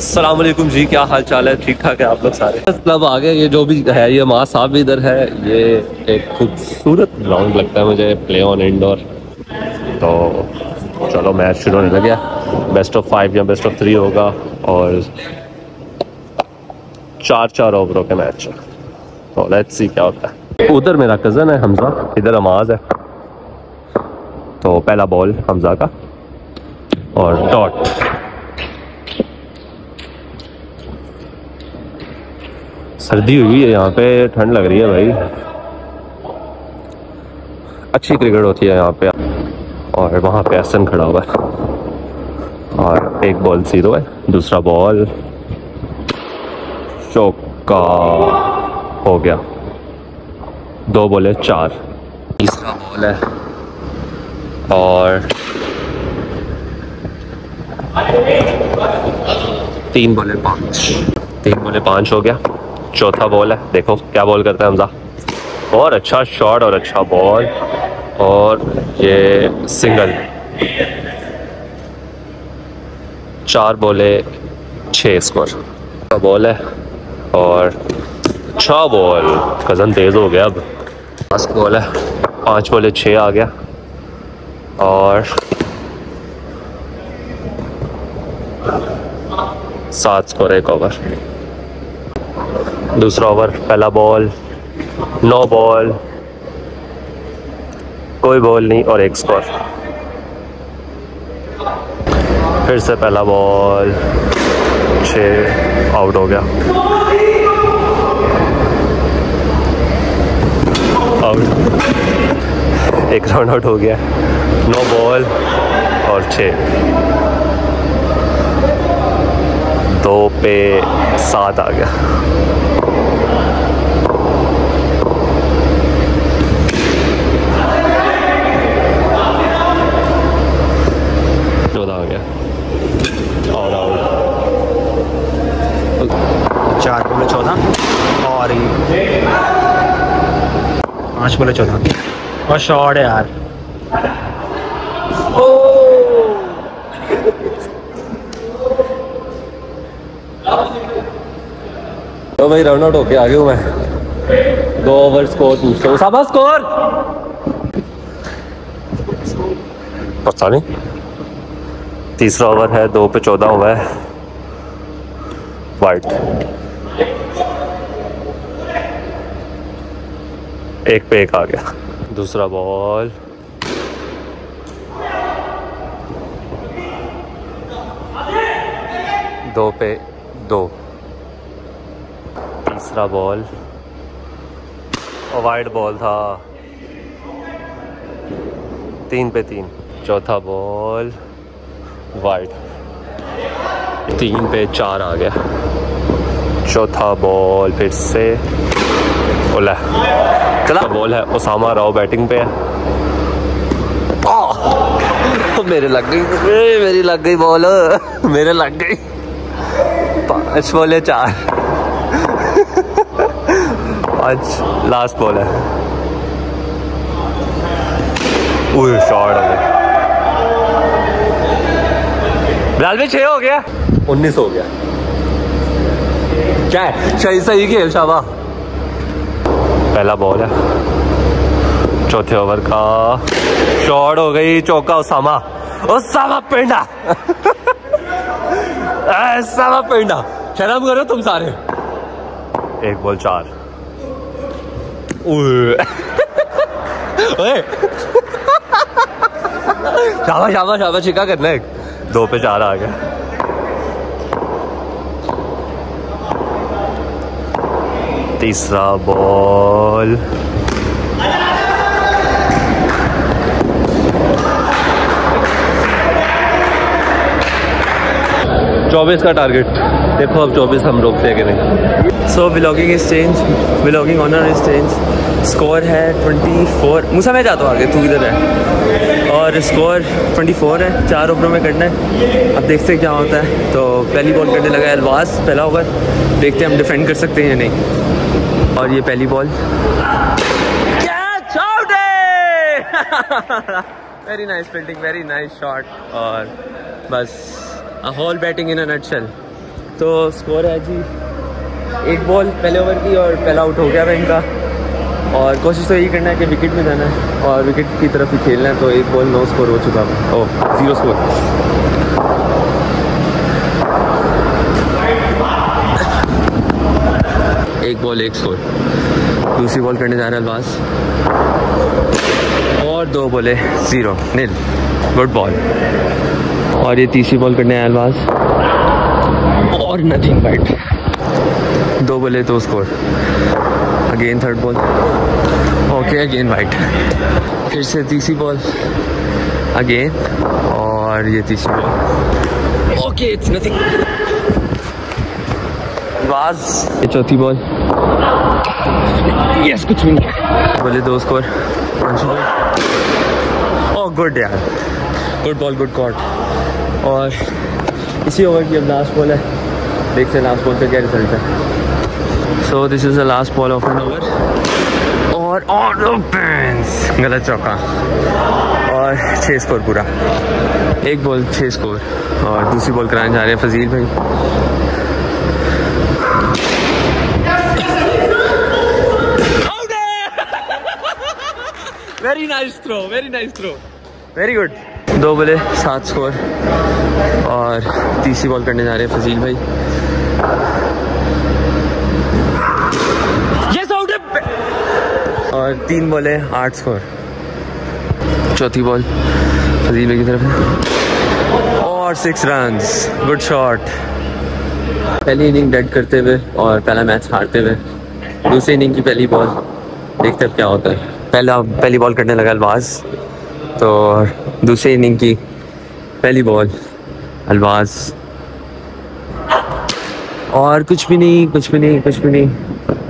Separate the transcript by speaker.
Speaker 1: अस्सलाम वालेकुम जी, क्या हाल चाल है? ठीक ठाक है आप लोग सारे? मतलब आगे ये जो भी है, ये माँ साहब भी इधर है। ये एक खूबसूरत ग्राउंड लगता है मुझे, प्ले ऑन इंडोर। तो चलो मैच शुरू होने लग गया। बेस्ट ऑफ 5 या बेस्ट ऑफ 3 होगा और 4 ओवरों के मैच। तो लेट्स सी क्या होता है। उधर मेरा कज़न है हमजा, इधर अमाज है। तो पहला बॉल हमजा का और डॉट। सर्दी हुई है यहाँ पे, ठंड लग रही है भाई। अच्छी क्रिकेट होती है यहाँ पे। और वहाँ पे एसन खड़ा हुआ है और एक बॉल 0 है। दूसरा बॉल चौका हो गया। 2 बॉल 4। तीसरा बॉल है और 3 बॉल 5। 3 बॉल 5 हो गया। चौथा बॉल है, देखो क्या बॉल करता है हमजा। और अच्छा शॉट और अच्छा बॉल और ये सिंगल। 4 बॉल 6 स्कोर का बॉल है और अच्छा बॉल। कज़न तेज हो गया। अब लास्ट बॉल है, 5 बॉल 6 आ गया और 7 स्कोर 1 ओवर। दूसरा ओवर, पहला बॉल 9 बॉल, कोई बॉल नहीं और 1 स्कोर। फिर से पहला बॉल 6, आउट हो गया। आउट, 1 रन आउट हो गया। 9 बॉल और 6। 2 पे 7 आ गया। आ गया और आउट।
Speaker 2: 4 बॉल 14 और 5 बॉल 14 और शॉट है यार।
Speaker 1: तो भाई रन आउट होके आ गया हूँ मैं। 2 ओवर स्कोर पूछता हूँ। साबा स्कोर पता नहीं। तीसरा ओवर है, 2 पे 14 हुआ है। वाइट। 1 पे 1 आ गया। दूसरा बॉल 2 पे 2। तीसरा बॉल वाइड बॉल था। 3 पे 3। चौथा बॉल वाइड। 3 पे 4 आ गया। चौथा बॉल फिर से ओला चला। बॉल है, उसामा राव बैटिंग पे है। मेरे लग गई, मेरी लग गई बॉल, मेरे लग गई। 5 बॉल 4। 5 लास्ट बॉल है। शॉट हो गया। बिलाल में 6 हो गया। 19 हो गया। क्या है? सही खेल शाबा। पहला बॉल है, चौथे ओवर का। शॉट हो गई, चौका। उसामा पेंडा। उसामा पेंडा। शर्म करो तुम सारे। 1 बॉल 4। शाबा चिका करना है। 2 पे 4 आ गया। तीसरा बॉल 24 का टारगेट। देखो अब 24 हम रोकते हैं कि नहीं।
Speaker 3: So vlogging is change, vlogging owner is change. Score है 24। मूसा मैं जाता हूँ आगे, तू इधर है। और स्कोर 24 है। 4 ओवरों में करना है। अब देखते हैं क्या होता है। तो पहली बॉल करने लगा है अलवास। पहला ओवर देखते हैं हम डिफेंड कर सकते हैं या नहीं। और ये पहली बॉल कैच आउट है। Very nice fielding, very nice shot. और बस a whole batting in a nutshell। तो स्कोर है जी 1 बॉल पहले ओवर की और पहला आउट हो गया था इनका। और कोशिश तो यही करना है कि विकेट में जाना है और विकेट की तरफ ही खेलना है। तो 1 बॉल 9 स्कोर हो चुका है। Oh 0 score. एक बॉल 1 स्कोर। दूसरी बॉल करने जा रहा है अल्बाज और 2 बॉले 0 नील। Good ball. और ये तीसरी बॉल करने आया अल्बाज और नथिंग बट 2 बॉले 2 score. Again third ball. Okay again wide. फिर से तीसरी बॉल अगेन और ये तीसरी बॉल। Okay it's nothing. ये चौथी बॉल। यस कुछ भी नहीं। बोले 2 स्कोर। ओह गुड यार, गुड बॉल गुड कॉट। और इसी ओवर की अब लास्ट बॉल है। देखते हैं लास्ट बॉल का क्या रिजल्ट है। So this is the last ball of an over और ऑन ओपन्स गलत चौका और 6 स्कोर पूरा। 1 बॉल 6 स्कोर। और दूसरी बॉल कराने जा रहे हैं फजील भाई। Very nice throw, very nice throw, very good. 2 बॉले 7 स्कोर। और तीसरी बॉल करने जा रहे हैं फजील भाई। यस आउट है। और 3 बॉले 8 स्कोर। चौथी बॉल फजील भाई की तरफ है और 6 रन्स। Good shot. पहली इनिंग डेड करते हुए और पहला मैच हारते हुए दूसरी इनिंग की पहली बॉल देखते हैं क्या होता है। पहली बॉल करने लगा अल्बाज। तो दूसरी इनिंग की पहली बॉल अल्बाज और कुछ भी नहीं कुछ भी नहीं कुछ भी नहीं।